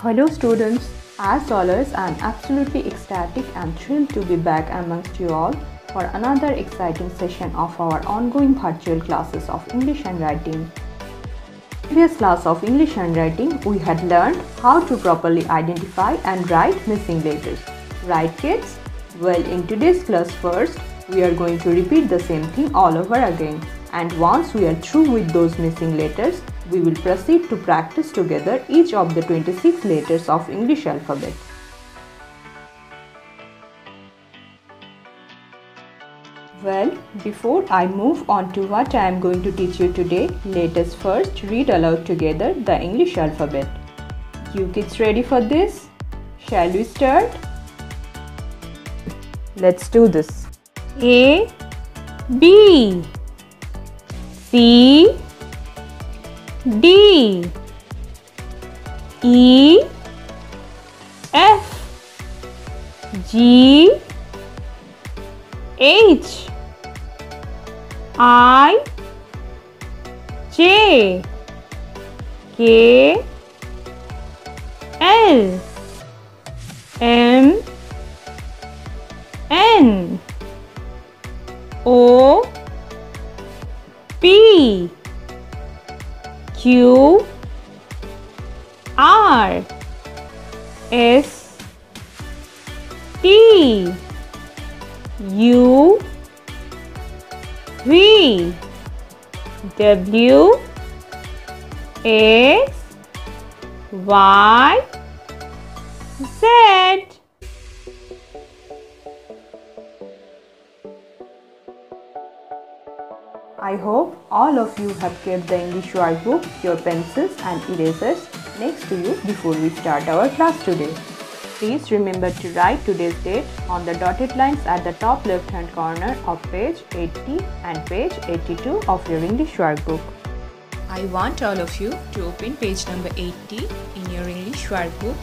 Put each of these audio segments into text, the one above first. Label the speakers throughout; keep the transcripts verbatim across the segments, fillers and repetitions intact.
Speaker 1: Hello students, as always I am absolutely ecstatic and thrilled to be back amongst you all for another exciting session of our ongoing virtual classes of English handwriting. In the previous class of English handwriting, we had learned how to properly identify and write missing letters. Right kids? Well, in today's class first, we are going to repeat the same thing all over again. And once we are through with those missing letters, we will proceed to practice together each of the twenty-six letters of English alphabet. Well, before I move on to what I am going to teach you today, let us first read aloud together the English alphabet. You kids ready for this? Shall we start? Let's do this. A, B, C, D, E, F, G, H, I, J, K, L, M, N, O, P, Q, R, S, T, U, V, W, X, Y, Z. I hope all of you have kept the English workbook, your pencils and erasers next to you before we start our class today. Please remember to write today's date on the dotted lines at the top left hand corner of page eighty and page eighty-two of your English workbook.
Speaker 2: I want all of you to open page number eighty in your English workbook.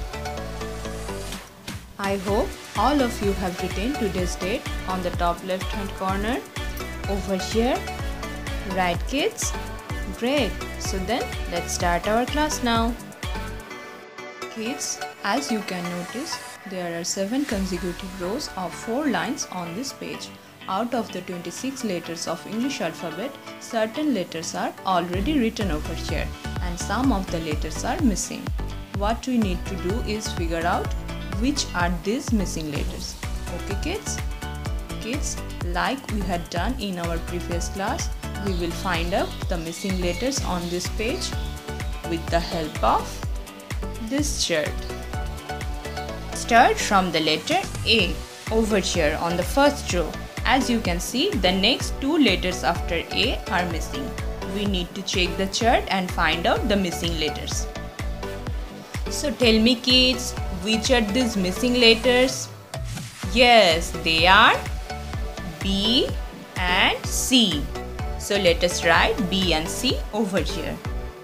Speaker 2: I hope all of you have written today's date on the top left hand corner over here. Right kids? Great. So then let's start our class now. Kids, as you can notice, there are seven consecutive rows of four lines on this page. Out of the twenty-six letters of English alphabet, certain letters are already written over here and some of the letters are missing. What we need to do is figure out which are these missing letters. Okay kids? Kids, like we had done in our previous class, we will find out the missing letters on this page with the help of this chart. Start from the letter A over here on the first row. As you can see, the next two letters after A are missing. We need to check the chart and find out the missing letters. So tell me kids, which are these missing letters? Yes, they are B and C. So let us write B and C over here.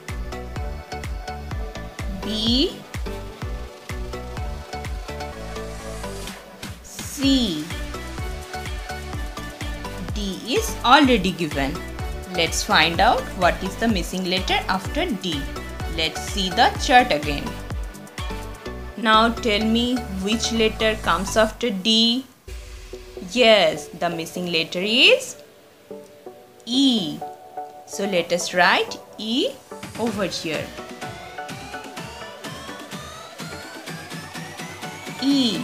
Speaker 2: B, C. D is already given. Let's find out what is the missing letter after D. Let's see the chart again. Now tell me which letter comes after D. Yes, the missing letter is E. So let us write E over here. E.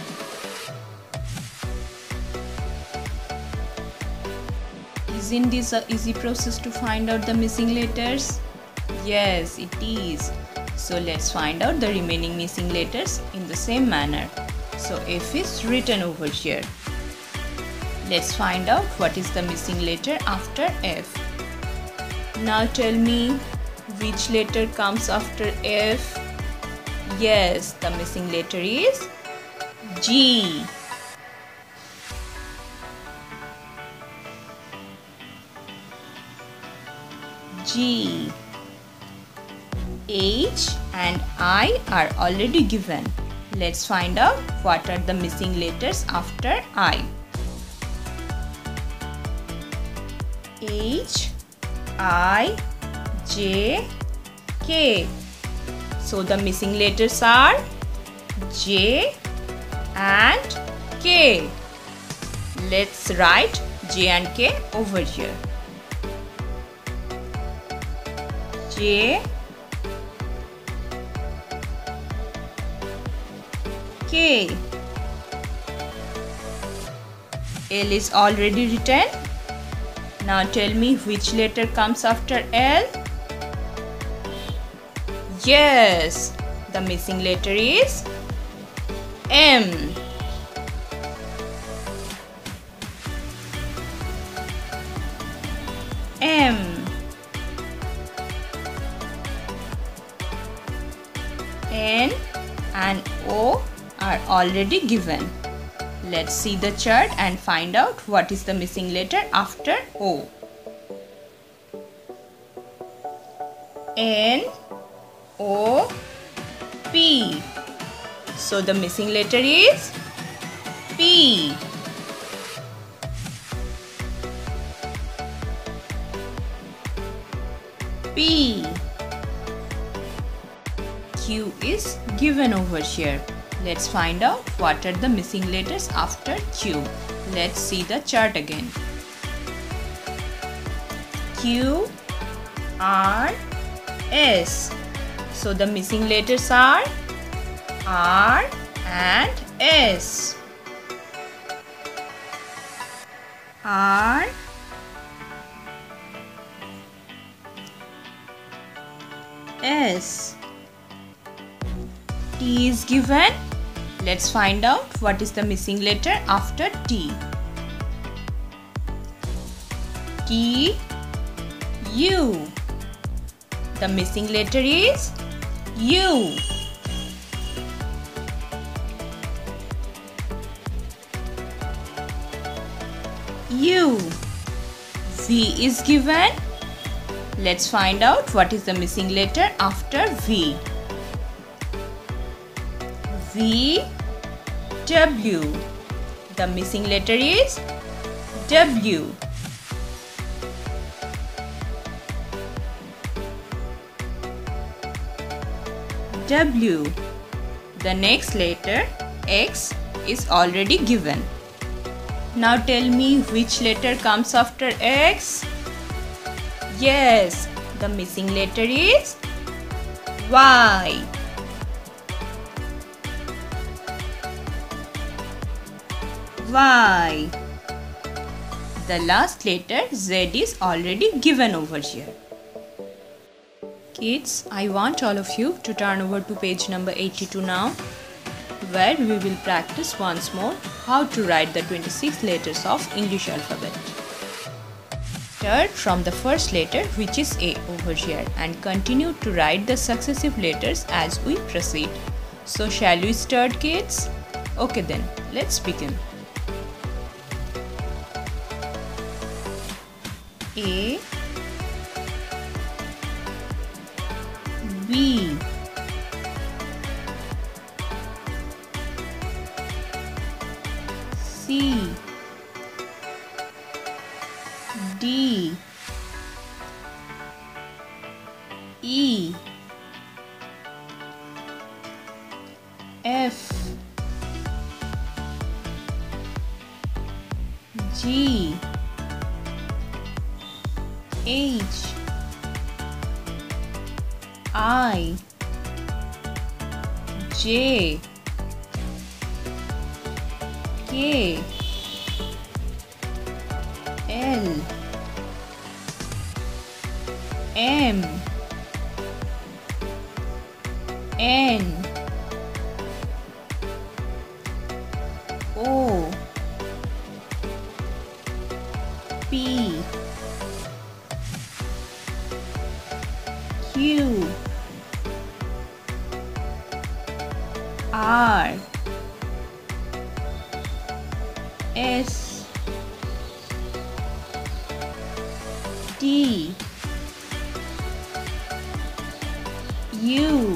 Speaker 2: Isn't this an easy process to find out the missing letters? Yes, it is. So let's find out the remaining missing letters in the same manner. So F is written over here. Let's find out what is the missing letter after F. Now tell me which letter comes after F. Yes, the missing letter is G. G. H and I are already given. Let's find out what are the missing letters after I. H, I, J, K. So the missing letters are J and K. Let's write J and K over here. J, K. L is already written. Now tell me which letter comes after L. Yes, the missing letter is M. M. N and O are already given. Let's see the chart and find out what is the missing letter after O. N, O, P. So the missing letter is P. P. Q is given over here. Let's find out what are the missing letters after Q. Let's see the chart again. Q, R, S. So the missing letters are R and S. R, S. T is given. Let's find out what is the missing letter after T. T, U. The missing letter is U. U. V is given. Let's find out what is the missing letter after V. V, W. The missing letter is W. W. The next letter X is already given. Now tell me which letter comes after X. Yes, the missing letter is Y. Y. The last letter Z is already given over here. Kids, I want all of you to turn over to page number eighty-two now, where we will practice once more how to write the twenty-six letters of English alphabet. Start from the first letter, which is A over here, and continue to write the successive letters as we proceed. So shall we start, kids? Okay then, let's begin. A, B, C, D, E, F, G, H, I, J, K, L, M, N, O, P, Q, R, S, T, U,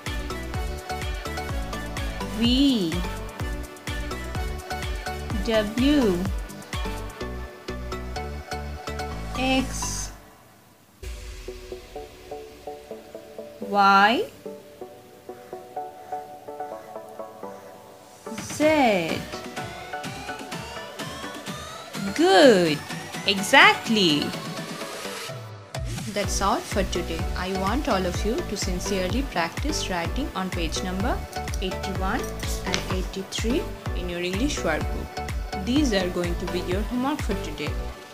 Speaker 2: V, W, X, Y, Z. Good. Exactly. That's all for today. I want all of you to sincerely practice writing on page number eighty-one and eighty-three in your English workbook. These are going to be your homework for today.